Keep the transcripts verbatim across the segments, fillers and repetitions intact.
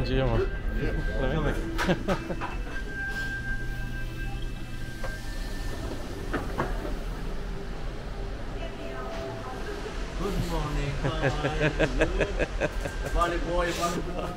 Gio, man. Claramente. Good morning. Hi. Body boy, body boy.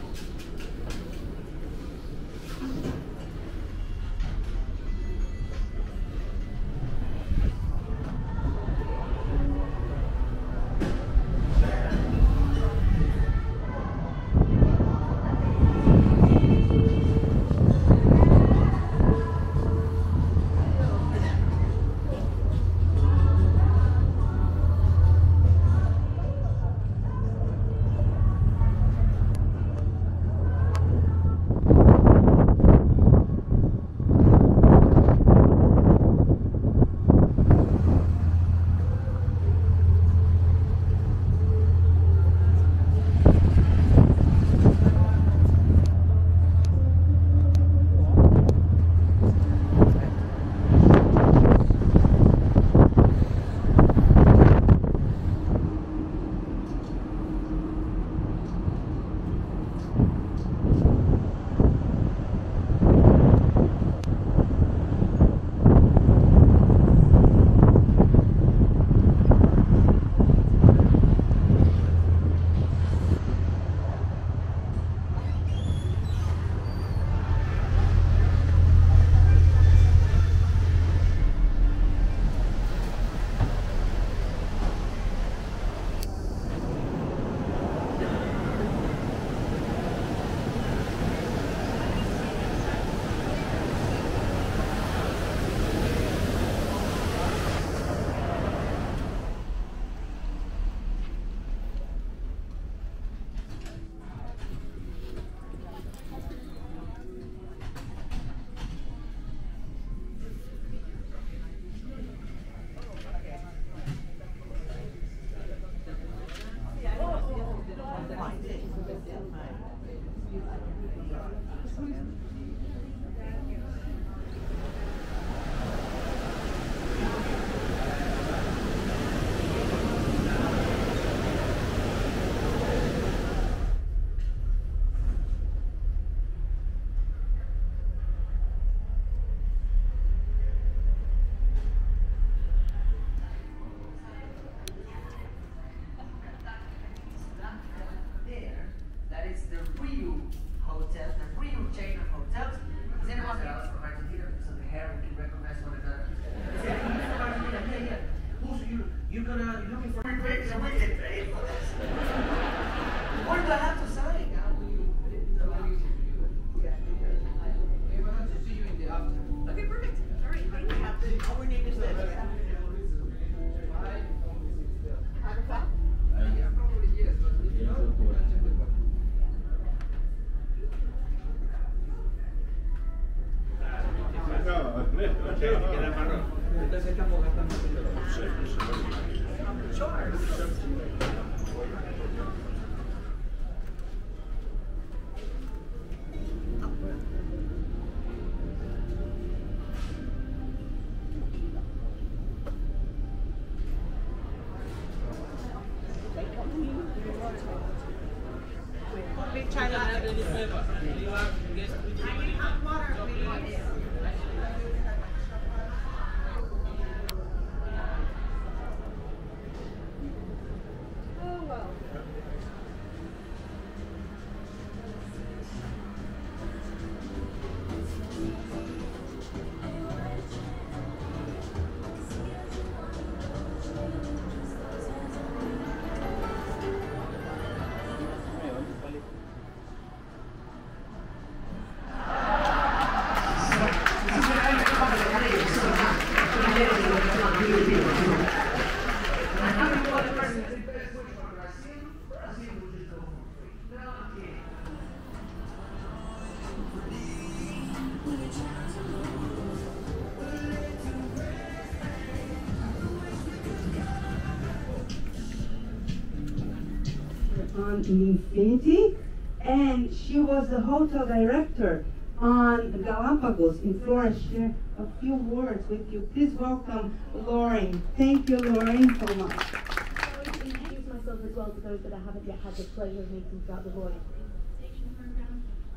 On Infinity, and she was the hotel director on Galapagos in Florida. Share a few words with you. Please welcome Lauren. Thank you, Lauren, so much. I want to introduce myself as well to those that I haven't yet had the pleasure of meeting throughout the voyage. Program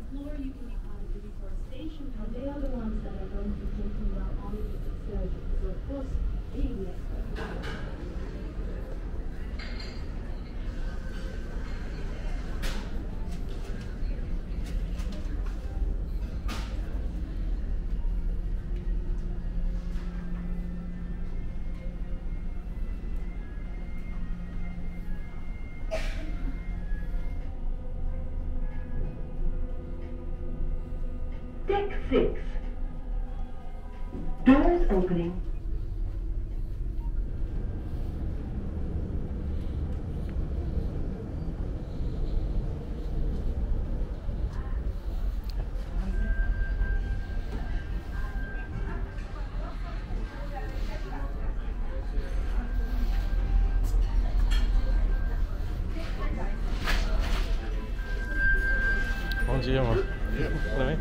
floor, you can be part of the deforestation, and they are the ones that are going to be taking down all of the excursions. So of course, being the expert. Deck six. Doors opening. Bom dia, amor. Tudo bem?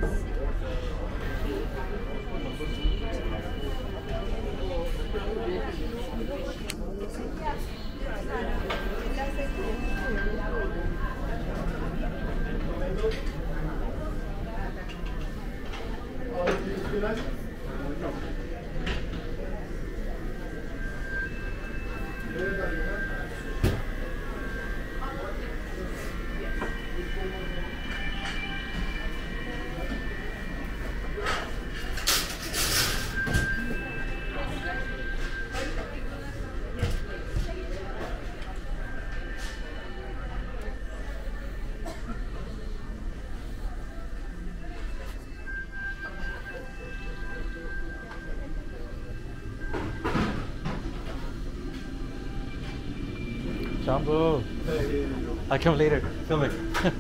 Jumbo. I'll come later. Film it.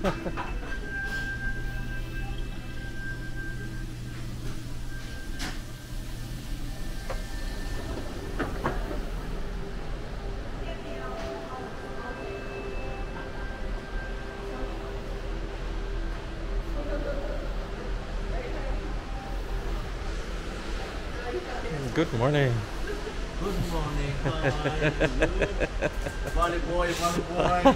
Good morning. Good morning. Hi. Valley boy, valley boy.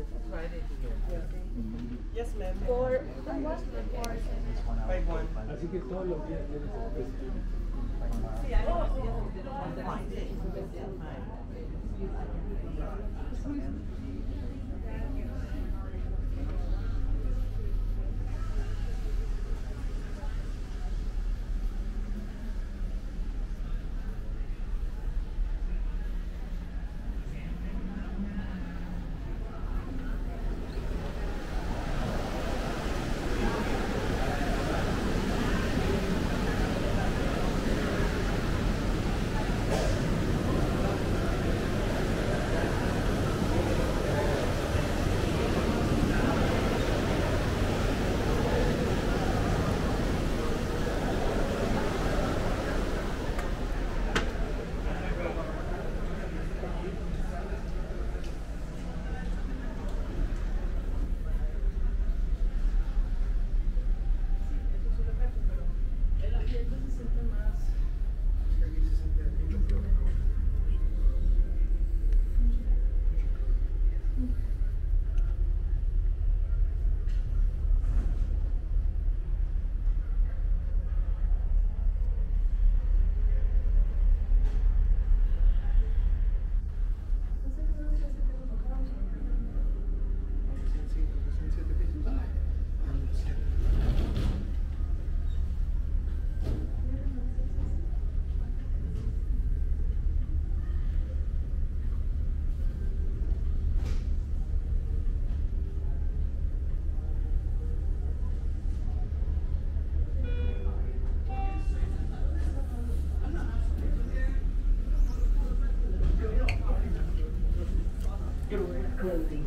Friday here. Yes, ma'am. For what? For Five one. Así que todos los días tienes el clothing.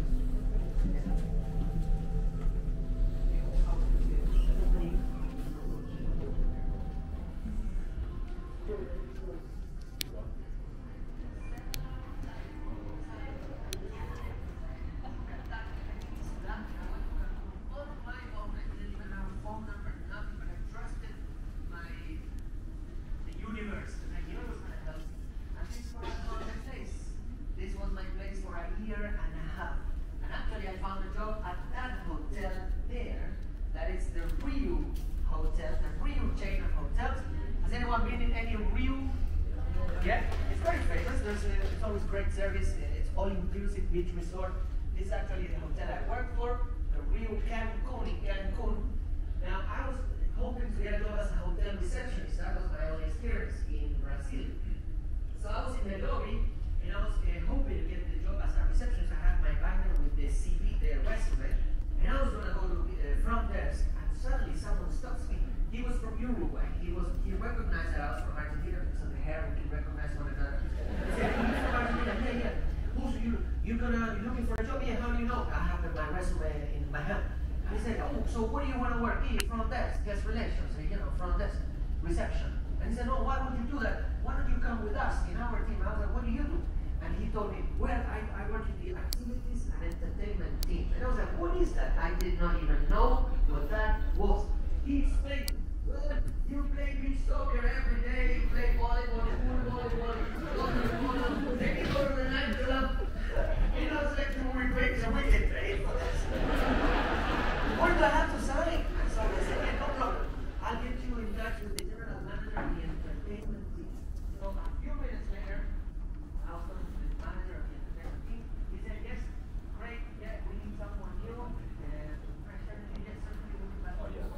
Beach resort. This is actually the hotel I work for, the Rio Cancun in Cancun. Now, I was hoping to get a job as a hotel receptionist. That was my only experience in Brazil. So I was in the lobby, and I was uh, hoping to get the job as a receptionist. I had my binder with the C V, the resume, and I was going to go to the front desk, and suddenly someone stops me. He was from Uruguay. He was he recognized that I was from Argentina because of the hair. We can recognize one another. He said, "You're from Argentina? Yeah, yeah. Who's you? You gonna you looking for a job? Yeah, how do you know?" I have my resume in my hand. He said, "Oh, so where do you want to work?" "In front desk, guest relations, you know, front desk, reception." And he said, "No, why would you do that? Why don't you come with us in our team?" I was like, "What do you do?" And he told me, "Well, I, I work in the activities and entertainment team." And I was like, "What is that?" I did not even know what that was. He explained, "Well, you play beach soccer every day, you play volleyball, pool volleyball, volleyball, then you go to the nightclub. You know, it's like we break the wicket, right? What do I have to sign?" So I said, "Yeah, no problem. I'll get you in touch with the general manager of the entertainment team." So a few minutes later, Alstom, the manager of the entertainment team, he said, "Yes, great, yeah, we need someone new, and fresh energy, yes, certainly we'll be back." Oh, yeah.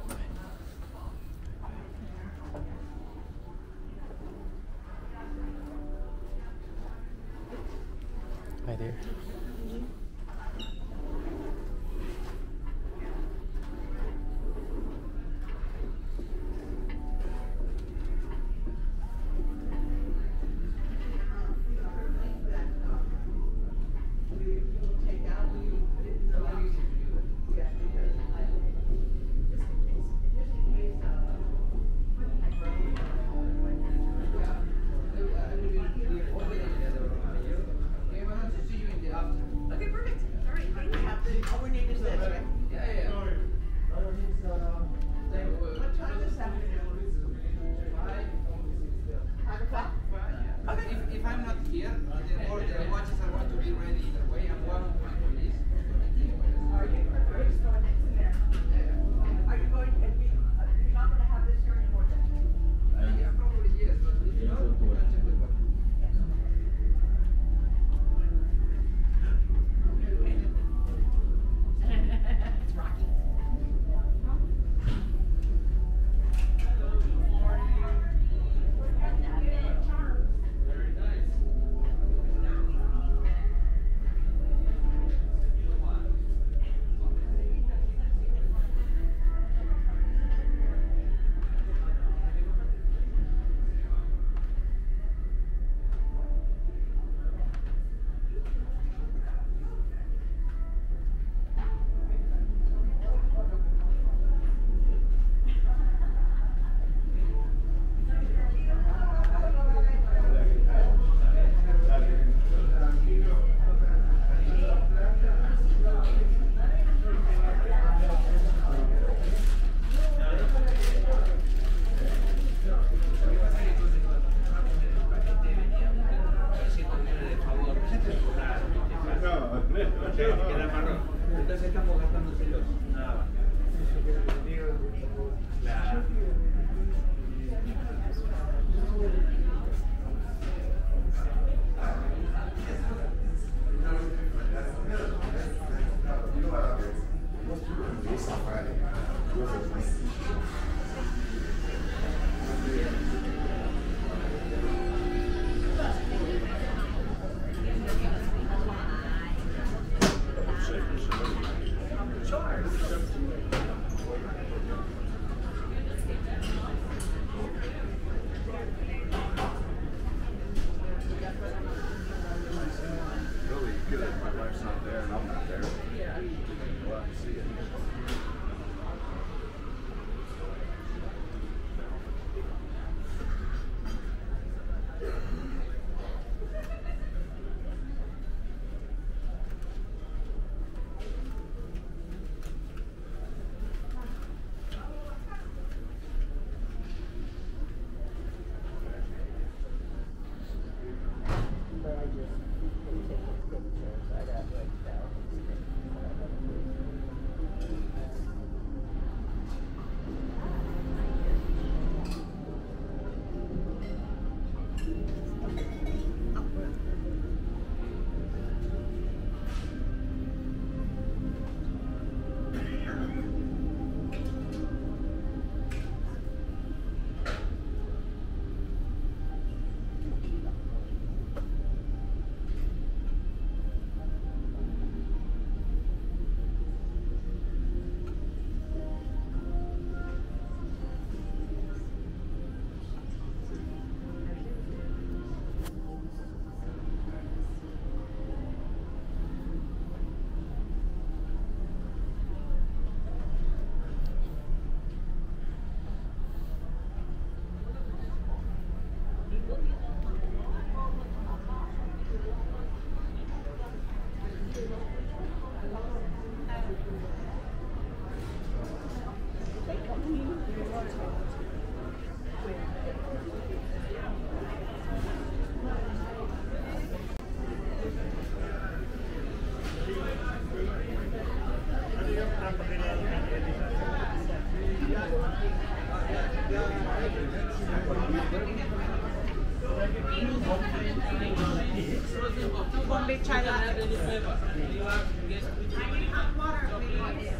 Hi there. See you in the One big chai latte. I need hot water, please.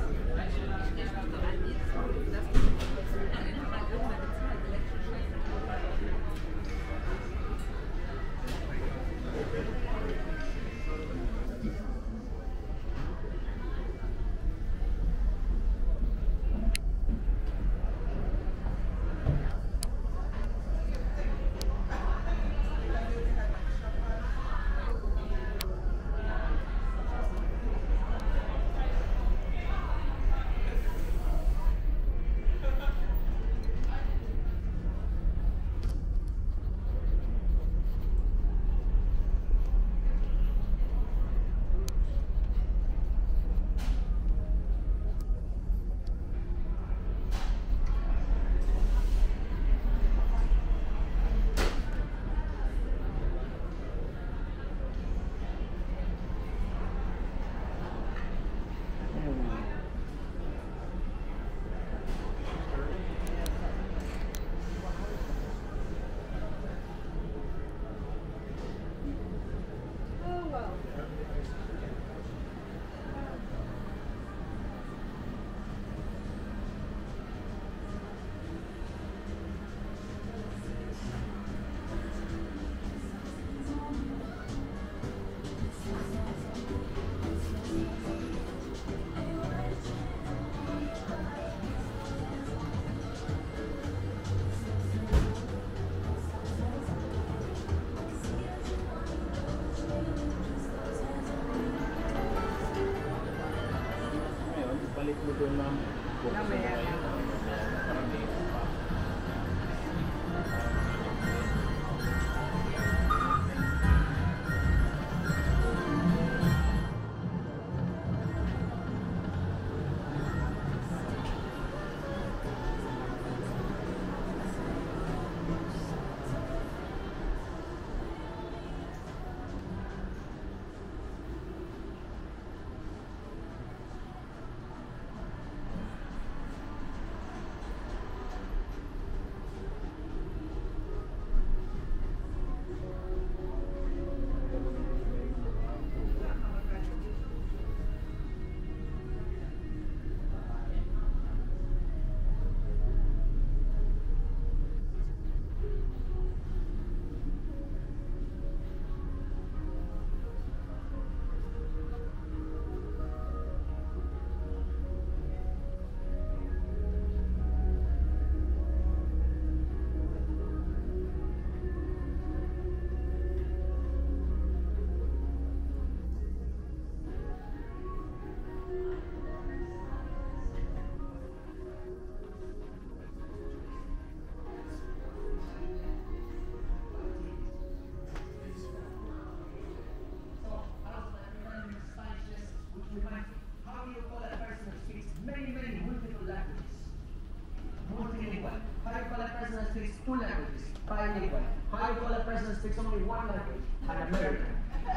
anybody. How do you call a person who speaks only one language? An American.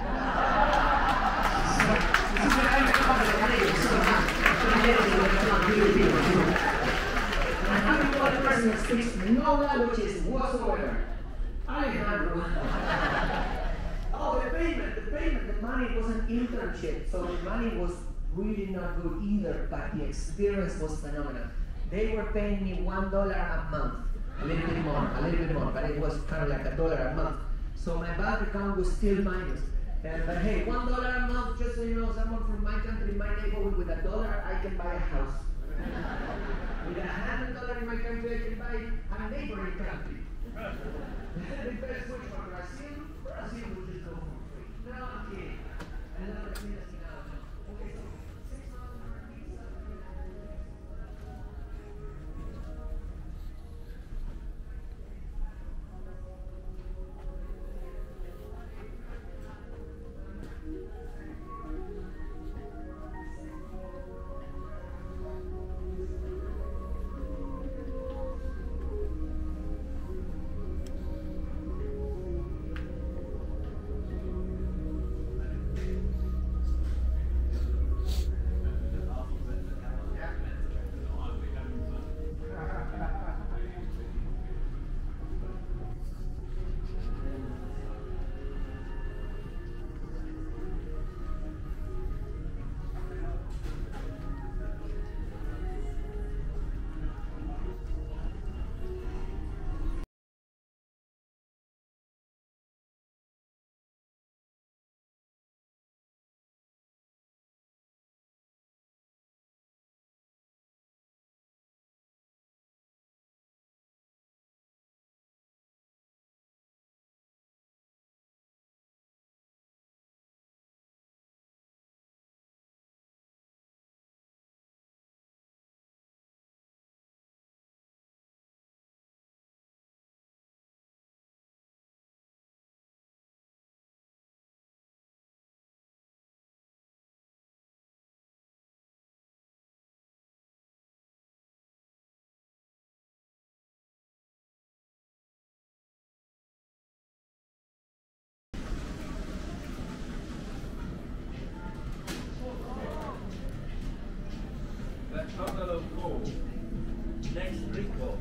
And how do you call a person who speaks no languages whatsoever? Alejandro. Oh, the payment, the payment, the money was an internship, so the money was really not good either, but the experience was phenomenal. They were paying me one dollar a month, a little bit more, a little bit more, but it was kind of like a dollar a month. So my bank account was still minus. And, but hey, one dollar a month, just so you know, someone from my country, my neighborhood, with a dollar, I can buy a house. With a hundred dollars in my country, I can buy a neighboring country. The best switch from Brazil, Brazil would just go for free. No, I'm kidding. I love the thing that's now. Okay, so six months per week, Next recall.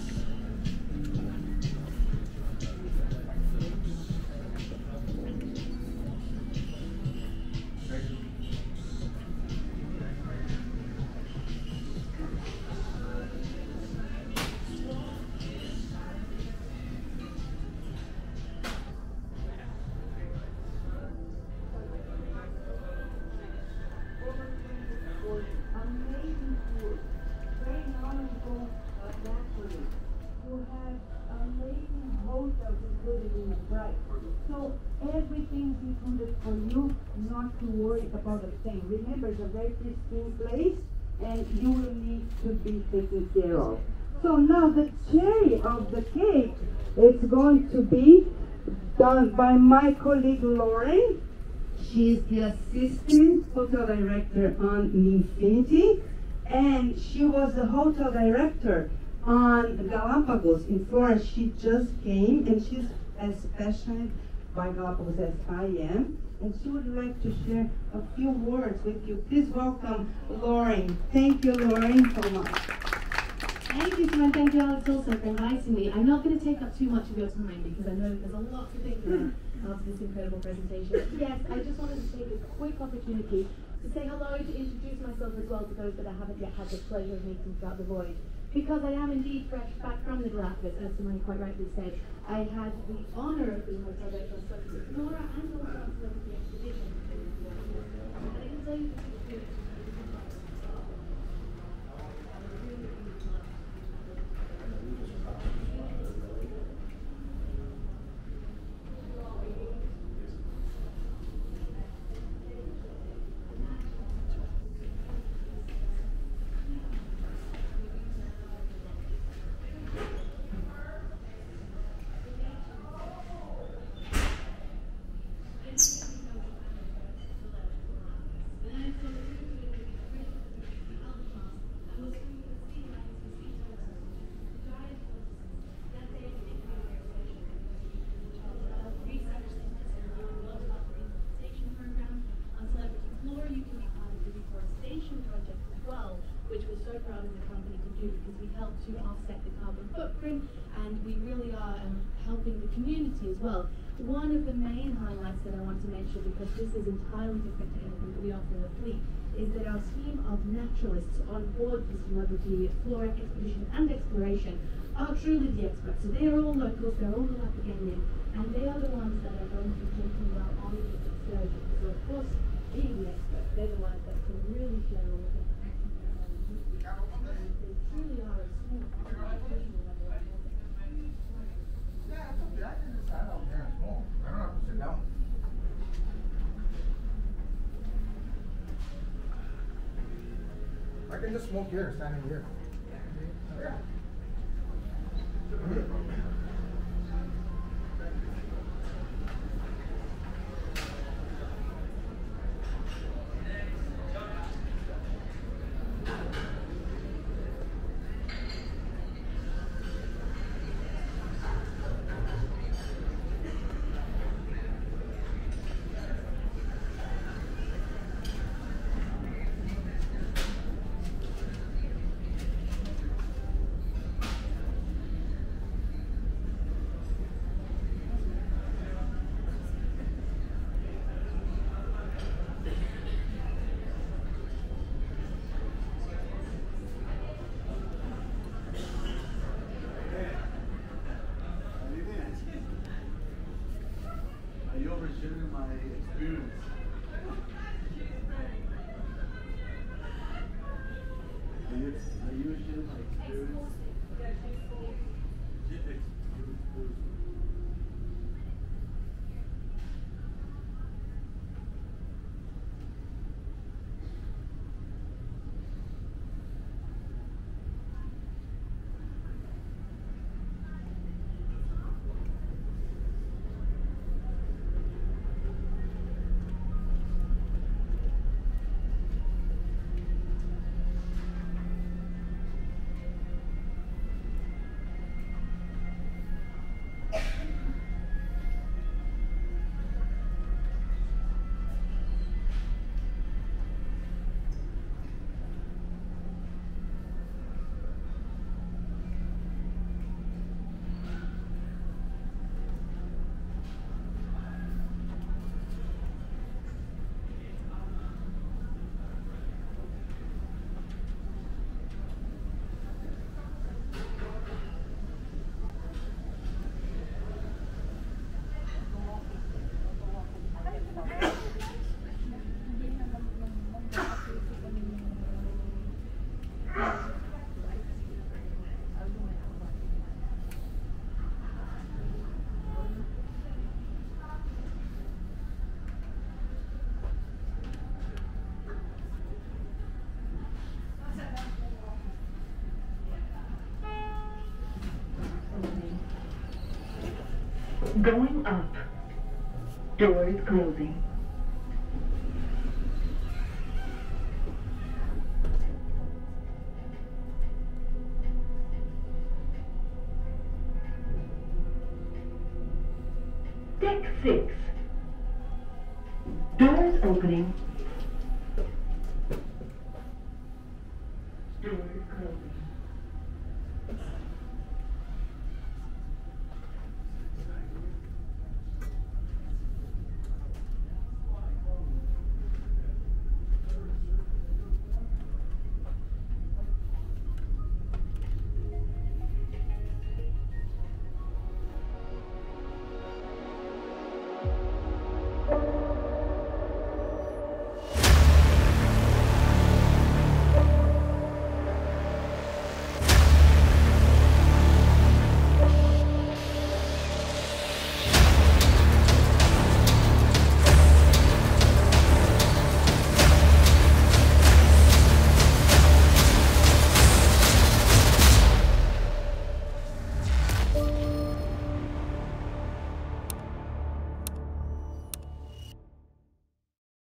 Amazing food, very knowledgeable uh, naturally. You have amazing hotels included in the price. So everything's included for you, not to worry about a thing. Remember, it's a very pristine place, and you will need to be taken care of. So now the cherry of the cake is going to be done by my colleague Lauren. She's the assistant hotel director on the Infinity, and she was the hotel director on Galapagos in Florida. She just came, and she's as passionate by Galapagos as I am, and she would like to share a few words with you. Please welcome Lauren. Thank you, Lauren, so much. Thank you, and thank you, Alex, also for inviting me. I'm not going to take up too much of your time because I know there's a lot to think about after this incredible presentation. Yes, I just wanted to take a quick opportunity to say hello, to introduce myself as well to those that I haven't yet had the pleasure of meeting throughout the voyage. Because I am indeed fresh back from the Galapagos, as Simone quite rightly said. I had the honour of being hotel director on Celebrity Explorer and also on Celebrity Expedition. And I can tell you this is we help to offset the carbon footprint, and we really are um, helping the community as well. One of the main highlights that I want to mention, because this is entirely different to anything that we offer in the fleet, is that our team of naturalists on board the Celebrity Flora Expedition and Exploration are truly the experts. So they are all locals, they're all Galapagonian, and they are the ones that are going to be taking you out on these excursions. So of course, being the experts, they're the ones that can really share all of the facts and history. And they truly are a small part of the people when they're on board. Yeah, it's okay. I can just stand out there and smoke. I don't have to sit down. I can just smoke here, standing here. Yeah. Going up. Doors closing. Deck six. Doors opening. Doors closing.